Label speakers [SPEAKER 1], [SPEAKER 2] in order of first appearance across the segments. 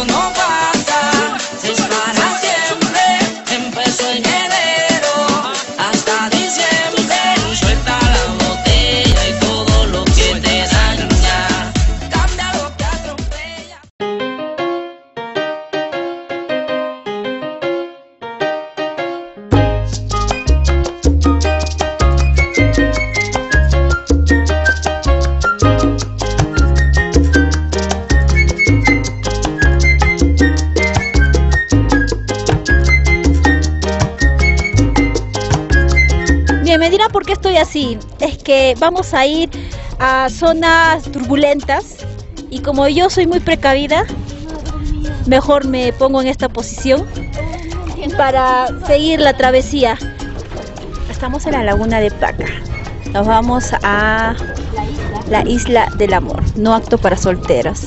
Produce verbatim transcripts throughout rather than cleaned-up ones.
[SPEAKER 1] no pasa, es para siempre. Empezó en enero hasta diciembre. Suelta la botella y todo lo que te daña, cambia lo que atropella.
[SPEAKER 2] Bien, me dirán por qué estoy así. Es que vamos a ir a zonas turbulentas y como yo soy muy precavida, mejor me pongo en esta posición para seguir la travesía. Estamos en la laguna de Paca. Nos vamos a la isla del amor, no apto para solteros.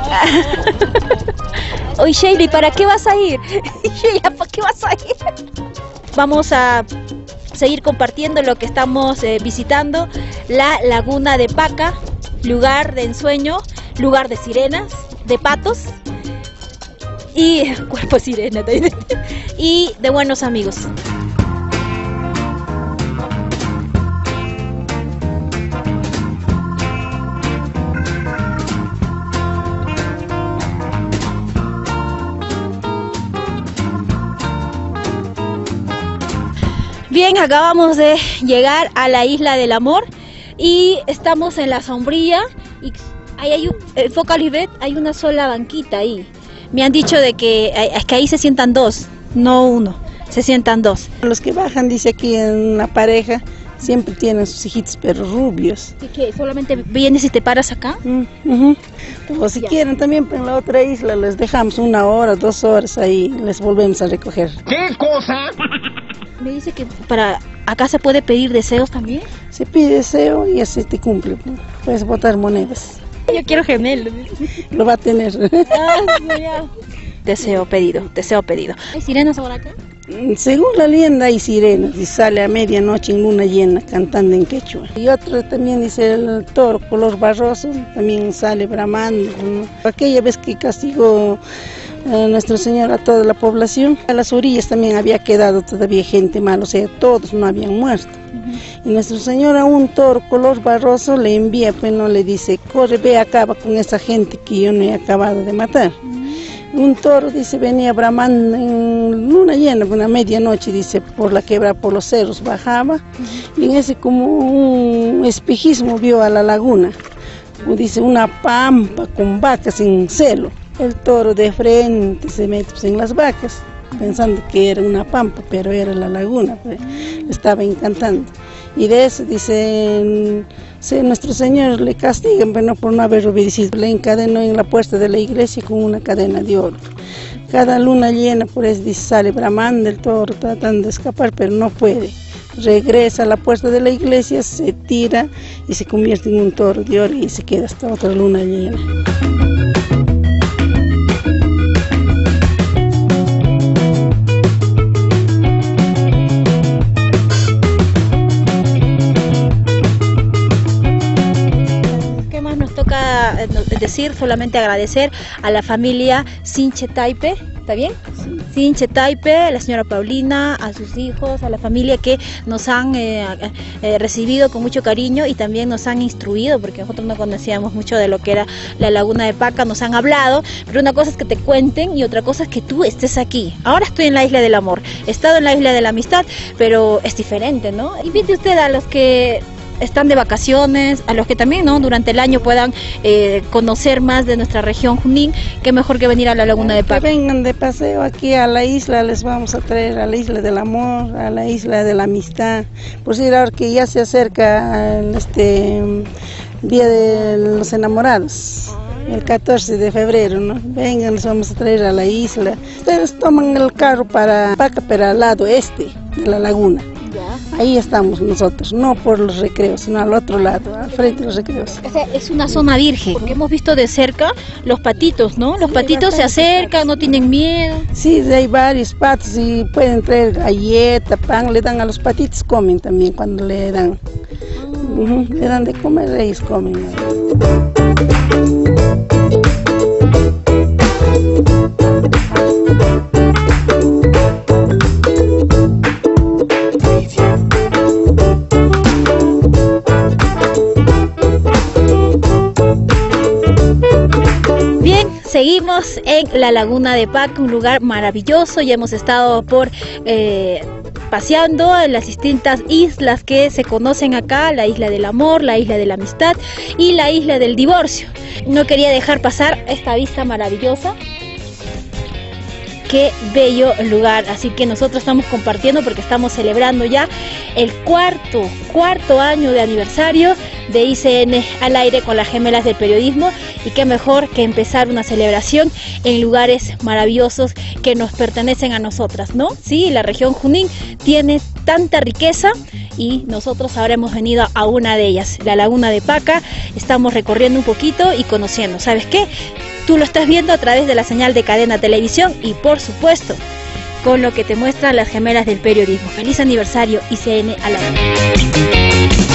[SPEAKER 2] Oye, Sheila, ¿para qué vas a ir? Sheila, ¿para qué vas a ir? Vamos a seguir compartiendo lo que estamos eh, visitando, la laguna de Paca, lugar de ensueño, lugar de sirenas, de patos y cuerpo sirena y de buenos amigos. Bien, acabamos de llegar a la isla del amor y estamos en la sombrilla y ahí hay un, eh, Focalibet, hay una sola banquita ahí. Me han dicho de que, es que ahí se sientan dos, no uno, se sientan dos.
[SPEAKER 3] Los que bajan, dice aquí en una pareja, siempre tienen sus hijitos pero rubios.
[SPEAKER 2] Así que solamente vienes y te paras acá.
[SPEAKER 3] Mm, uh-huh. O si ya quieren también en la otra isla les dejamos una hora, dos horas ahí, les volvemos a recoger.
[SPEAKER 4] ¿Qué cosa?
[SPEAKER 2] Me dice que para acá se puede pedir deseos también.
[SPEAKER 3] Se pide deseo y así te cumple. Puedes botar monedas.
[SPEAKER 2] Yo quiero gemelos.
[SPEAKER 3] Lo va a tener.
[SPEAKER 2] Ah, sí, ya. Deseo pedido, deseo pedido. ¿Hay sirenas ahora acá?
[SPEAKER 3] Según la leyenda hay sirenas y sale a medianoche en luna llena cantando en quechua. Y otro también dice el toro color barroso, también sale bramando, ¿no? Aquella vez que castigó a Nuestro Señor a toda la población, a las orillas también había quedado todavía gente mala, o sea, todos no habían muerto. Uh-huh. Y Nuestro Señor a un toro color barroso le envía, pues no le dice, corre, ve, acaba con esa gente que yo no he acabado de matar. Uh-huh. Un toro, dice, venía bramando en luna llena, una medianoche, dice, por la quebrada, por los cerros, bajaba, uh-huh. Y en ese como un espejismo vio a la laguna, o dice, una pampa con vacas en celo. El toro de frente se mete pues, en las vacas, pensando que era una pampa, pero era la laguna, pues, estaba encantando. Y de eso, dice, sí, Nuestro Señor le castigan, pero no por no haber obedecido. Le encadenó en la puerta de la iglesia con una cadena de oro. Cada luna llena, por eso dice, sale bramando el toro, tratando de escapar, pero no puede. Regresa a la puerta de la iglesia, se tira y se convierte en un toro de oro y se queda hasta otra luna llena.
[SPEAKER 2] Es decir, solamente agradecer a la familia Sinche Taipe, ¿está bien? Sí. Sinche Taipe, a la señora Paulina, a sus hijos, a la familia que nos han eh, eh, recibido con mucho cariño y también nos han instruido, porque nosotros no conocíamos mucho de lo que era la laguna de Paca, nos han hablado, pero una cosa es que te cuenten y otra cosa es que tú estés aquí. Ahora estoy en la isla del amor, he estado en la isla de la amistad, pero es diferente, ¿no? Invite usted a los que están de vacaciones, a los que también no durante el año puedan eh, conocer más de nuestra región Junín, qué mejor que venir a la laguna de Paca.
[SPEAKER 3] Que vengan de paseo aquí a la isla, les vamos a traer a la isla del amor, a la isla de la amistad, por si ahora que ya se acerca el, este día de los enamorados, el catorce de febrero, ¿no? Vengan, les vamos a traer a la isla. Ustedes toman el carro para Paca, pero al lado este de la laguna. Ya. Ahí estamos nosotros, no por los recreos, sino al otro lado, al frente de los recreos.
[SPEAKER 2] O sea, es una zona virgen, porque hemos visto de cerca los patitos, ¿no? Los sí, patitos se acercan, patos. No tienen miedo.
[SPEAKER 3] Sí, hay varios patos y pueden traer galleta, pan, le dan a los patitos, comen también cuando le dan. Oh. Uh-huh, le dan de comer, ellos comen.
[SPEAKER 2] bien, seguimos en la Laguna de Paca, un lugar maravilloso. Ya hemos estado por eh, paseando en las distintas islas que se conocen acá, la isla del amor, la isla de la amistad y la isla del divorcio. No quería dejar pasar esta vista maravillosa. Qué bello lugar, así que nosotros estamos compartiendo porque estamos celebrando ya el cuarto, cuarto año de aniversario de I C N al aire con las gemelas del periodismo, y qué mejor que empezar una celebración en lugares maravillosos que nos pertenecen a nosotras, ¿no? Sí, la región Junín tiene tanta riqueza y nosotros ahora hemos venido a una de ellas, la Laguna de Paca. Estamos recorriendo un poquito y conociendo, ¿sabes qué? Tú lo estás viendo a través de la señal de Cadena Televisión y por supuesto con lo que te muestran las gemelas del periodismo. Feliz aniversario I C N al aire.